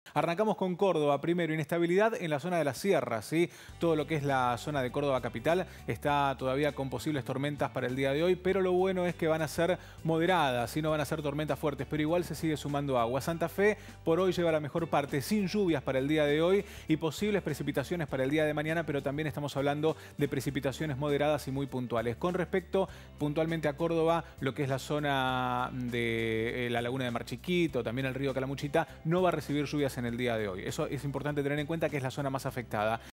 Arrancamos con Córdoba. Primero, inestabilidad en la zona de las sierras, ¿sí? Todo lo que es la zona de Córdoba capital está todavía con posibles tormentas para el día de hoy, pero lo bueno es que van a ser moderadas, ¿sí? No van a ser tormentas fuertes, pero igual se sigue sumando agua. Santa Fe por hoy lleva la mejor parte, sin lluvias para el día de hoy y posibles precipitaciones para el día de mañana, pero también estamos hablando de precipitaciones moderadas y muy puntuales. Con respecto puntualmente a Córdoba, lo que es la zona de la laguna de Mar Chiquito, también el río Calamuchita, no va a recibir lluvias en el día de hoy. Eso es importante tener en cuenta, que es la zona más afectada.